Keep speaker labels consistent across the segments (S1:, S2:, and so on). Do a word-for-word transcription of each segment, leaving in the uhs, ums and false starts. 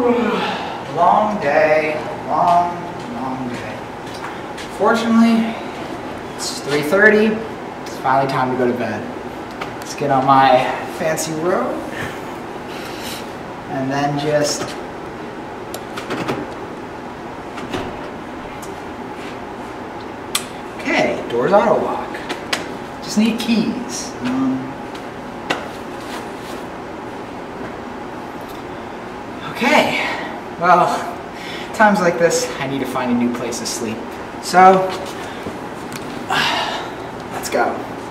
S1: Long day, long, long day. Fortunately, it's three thirty. It's finally time to go to bed. Let's get on my fancy robe and then just okay. Doors auto lock. Just need keys. Um, okay. Well, times like this, I need to find a new place to sleep. So, let's go.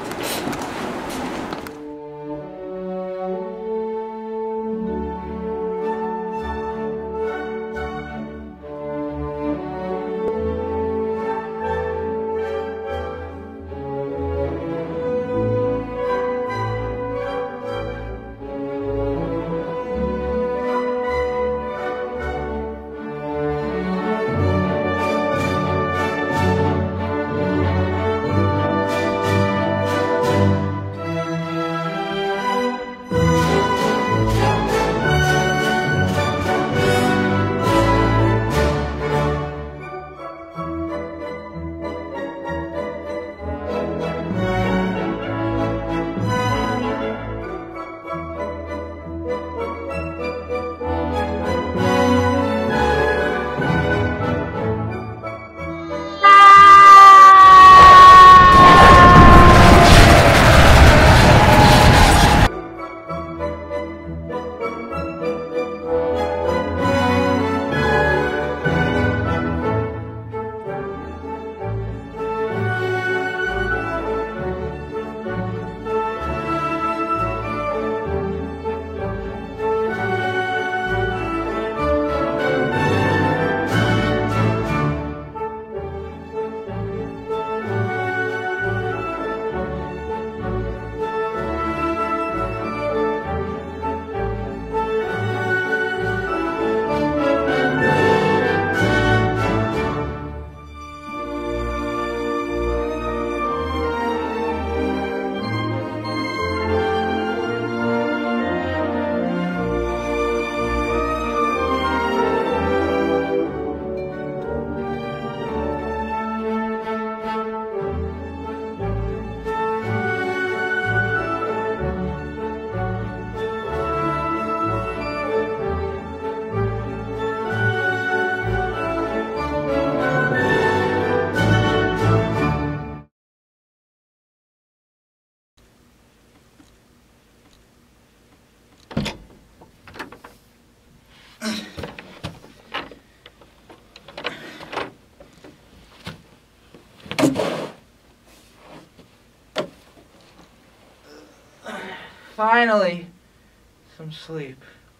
S1: Finally, some sleep.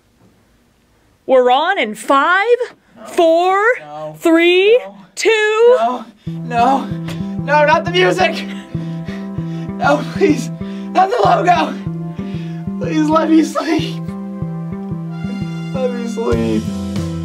S2: We're on in five,
S1: no,
S2: four,
S1: no,
S2: three,
S1: no,
S2: two.
S1: No, no, no, not the music. No, please, not the logo. Please let me sleep. Let me sleep.